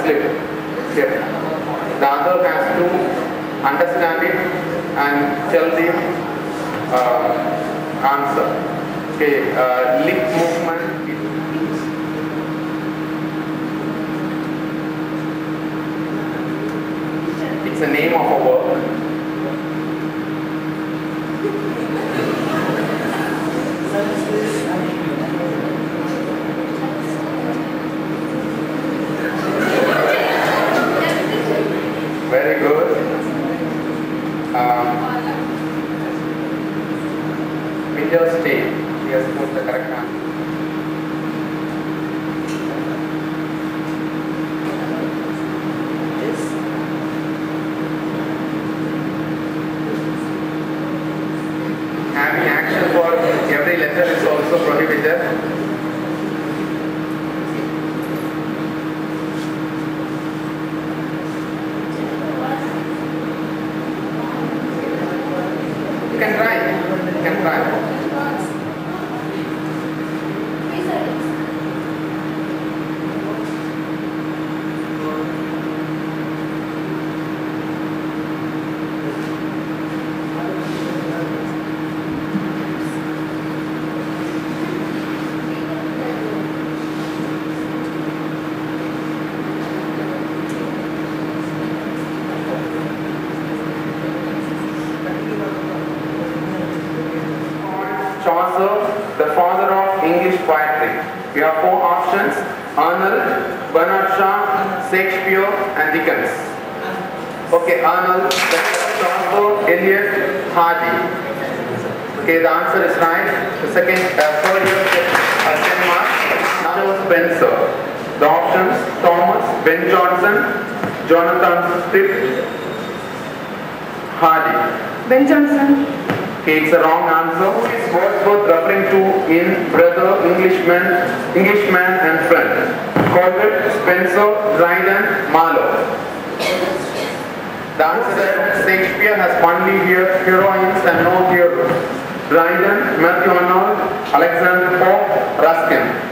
slip. Here. The other has to understand it and tell the answer. Okay, lip movement. It's the name of a word. Very good. Windows state. He has put the correct answer. Having action for every letter is also prohibited. You can try. You can try. The father of English poetry. We have four options: Arnold, Bernard Shaw, Shakespeare, and Dickens. Okay, Arnold, Chaucer, Eliot, Hardy. Okay, the answer is right. The second, third year, 10 marks. Now was Spencer. The options: Thomas, Ben Jonson, Jonathan Swift, Hardy. Ben Jonson. Okay, it's a wrong answer. Who is Wordsworth referring to in Brother, Englishman and Friend? Coleridge, Spencer, Dryden, Marlowe. The answer is Shakespeare has only heroines and no heroes. Dryden, Matthew Arnold, Alexander Pope, Ruskin.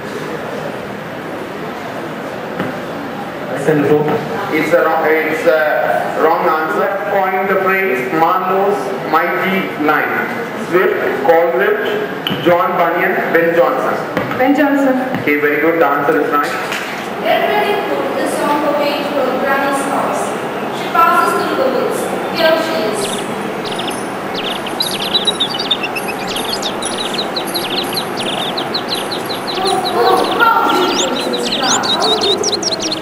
It's a wrong answer. Coined the phrase Marlowe's mighty line. Swift, Coleridge, John Bunyan, Ben Jonson. Ben Jonson. Okay, very good. The answer is right. Get ready for the song of age for Granny's house. She passes through the woods. Here she is. Oh, how beautiful is this flower. How beautiful.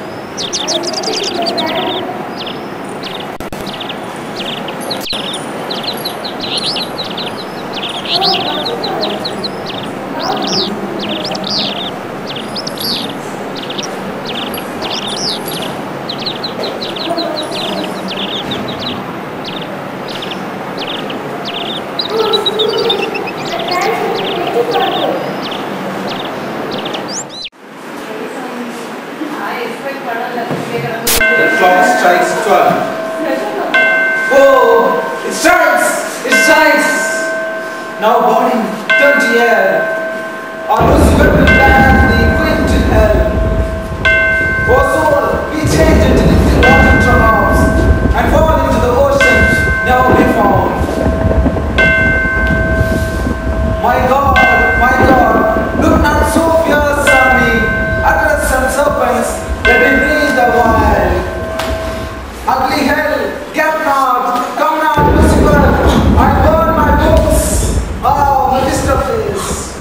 The clock strikes 12. Oh, it strikes! It strikes! Now body, turn to air. Our Lucifer will dance the queen to hell. Oh soul, be changed into little water drops and fall into the ocean never be found. My God, look not so fierce on me. Utterance and serpents, let me breathe a while. Ugly hell, get not, come not, Lucifer. I burn my books. Oh, Mephistopheles.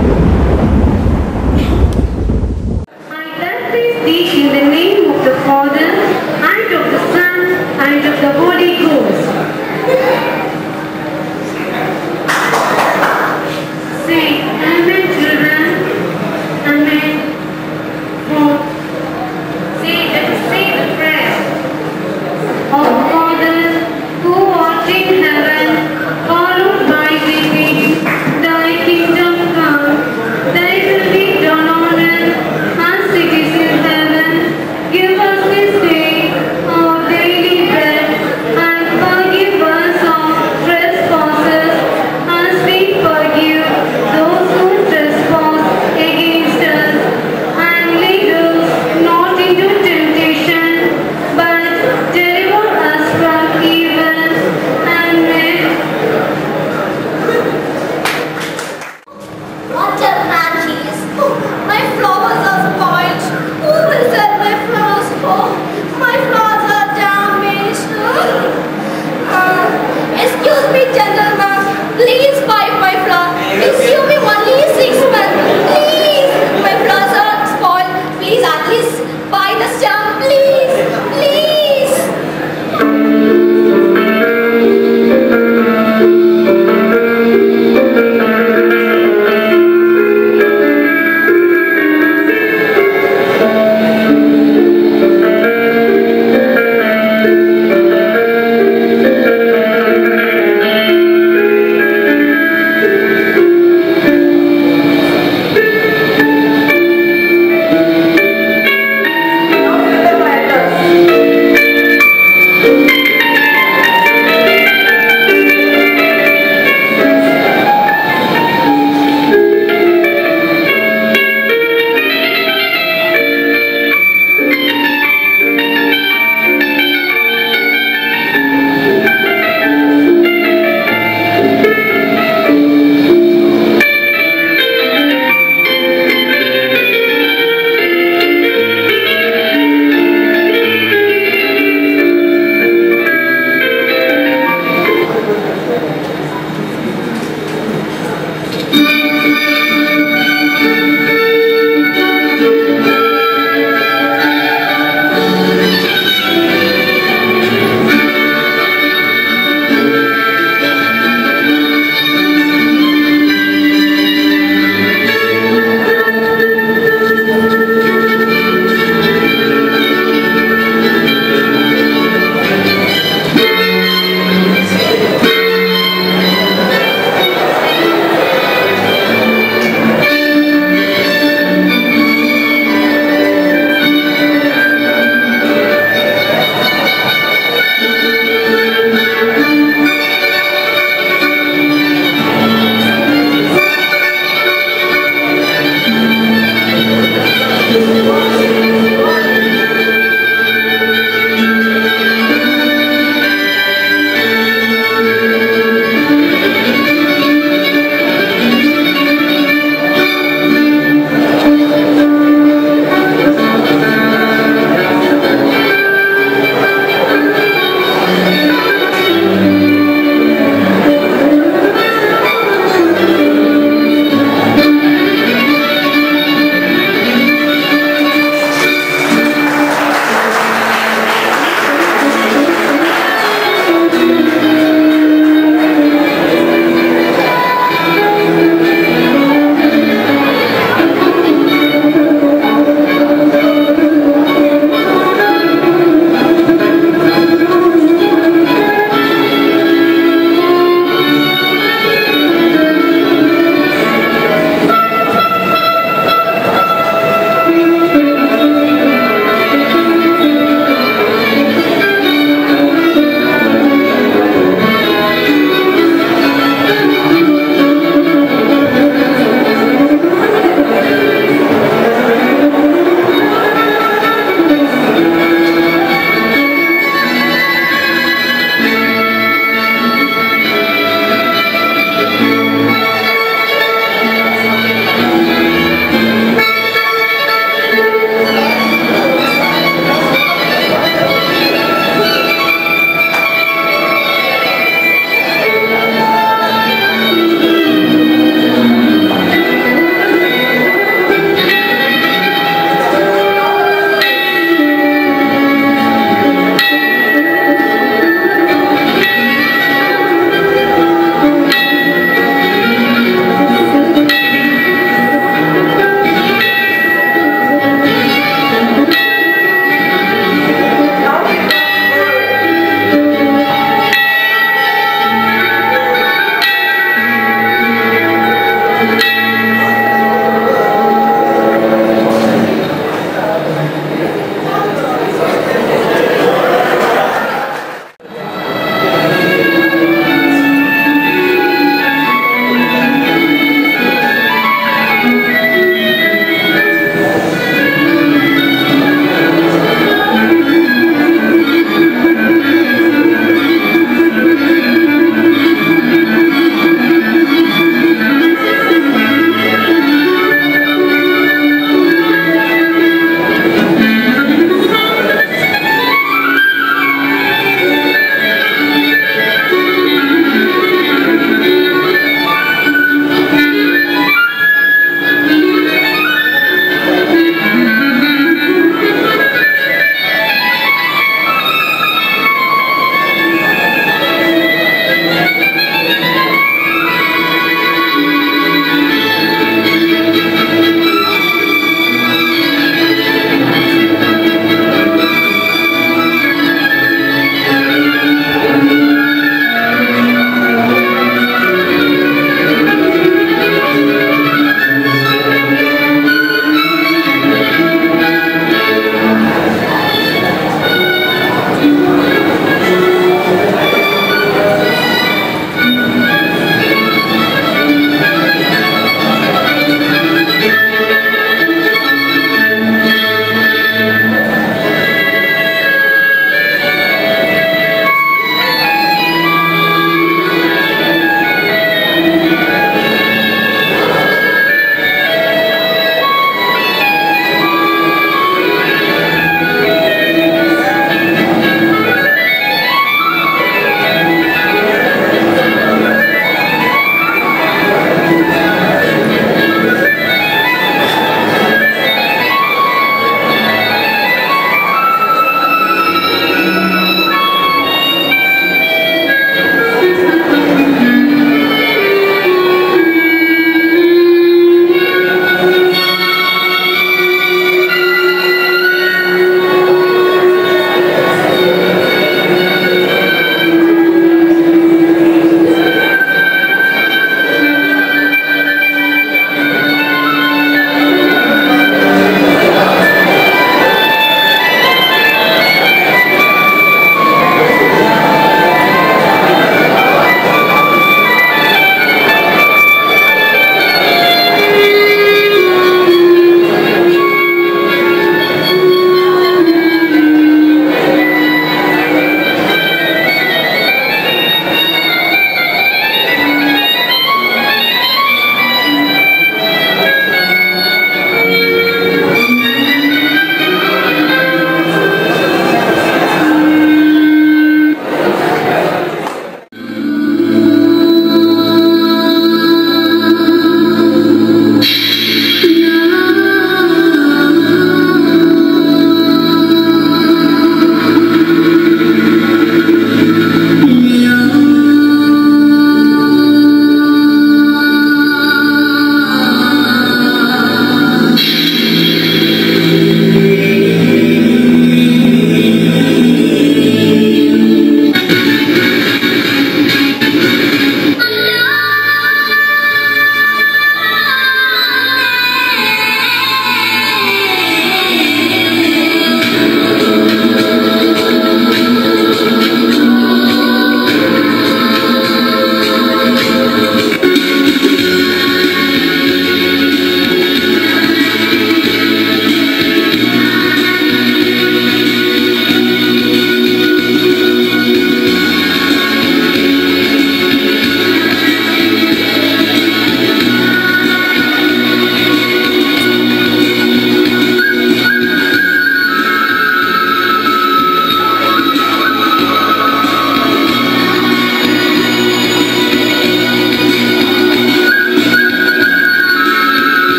I grant thee in the name of the Father, and of the Son, and of the Holy Ghost.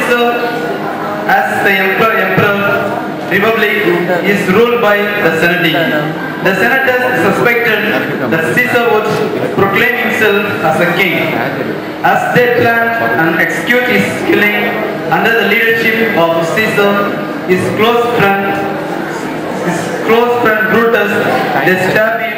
Caesar, as the emperor, republic is ruled by the Senate. The senators suspected that Caesar would proclaim himself as a king. As they planned and execute his killing under the leadership of Caesar, his close friend Brutus, they stabbed him